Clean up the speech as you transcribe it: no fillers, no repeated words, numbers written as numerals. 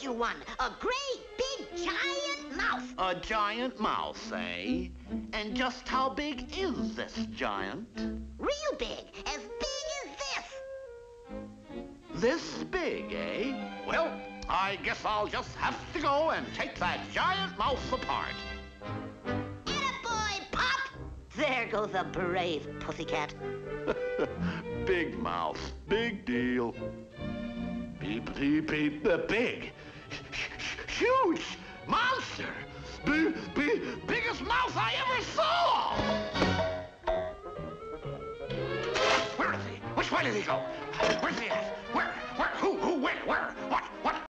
found you one. A great, big, giant mouse. A giant mouse, eh? And just how big is this giant? Real big. As big as this. This big, eh? Well, I guess I'll just have to go and take that giant mouse apart. Attaboy, Pop! There goes a brave pussycat. Big mouse, big deal. Beep, beep, beep, big. Huge monster. Biggest mouse I ever saw. Where is he? Which way did he go? Where's he at? Where? Who? When? Where? What?